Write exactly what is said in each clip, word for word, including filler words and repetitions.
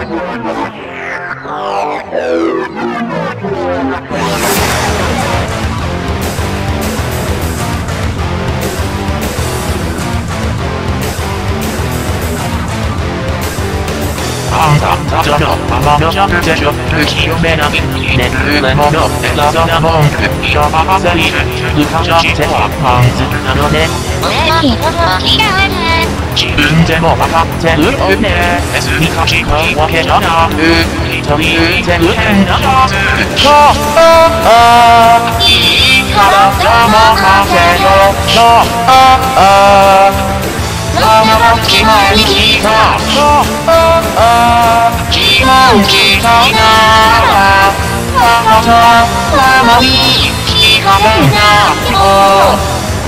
あんた、たちのままの弱でしょ。不器用めなに、ねるれもの、えらそうな文句、いやばはせりる、ぬかじゃしては、パンツなのね。 俺の人と違うね。 自分でもわかってるよね。別に勝ち食いわけじゃなく、一人浮いてる変なはず。そう、いいから黙ってよ。そう、その時前に聞いた。そう、自慢したいなら、あなた、たまに聞かせなよ。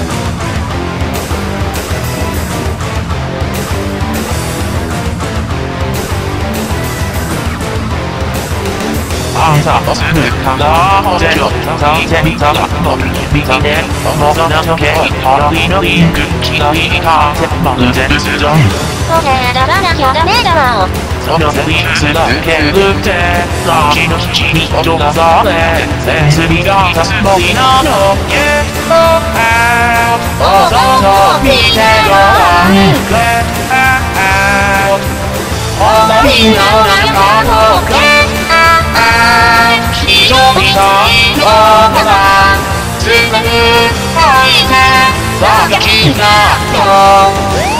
あんたとすぐからほぜよ。叩いてみたらもう見たね。重さな時計腹いのリンク嫌いかってまるで留守じゃん。 これだらなきゃダメだわ。 そのセリフすら受けるってラジの基地に踊らされセンス美がたつもりなの Yeah, oh, out おそと見てごらん Let out 思いの中の Let out 一人の色がつなぐ愛でさきがと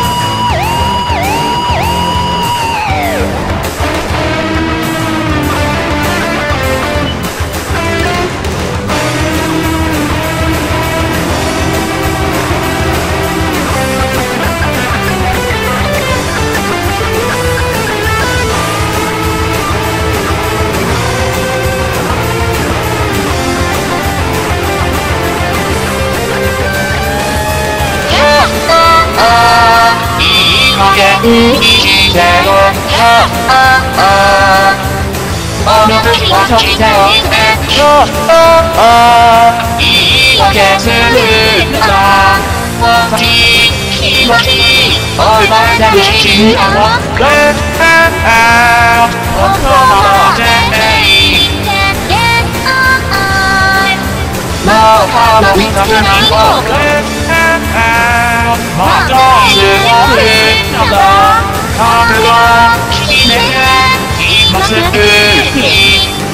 生きてよ、この時は時でいてよ、言い訳するんだ私、気持ち、覚えてるしなの Get out 僕のままでいい Get out もう顔見たくないよ Get out またすごいのだ覚悟決めて今すぐに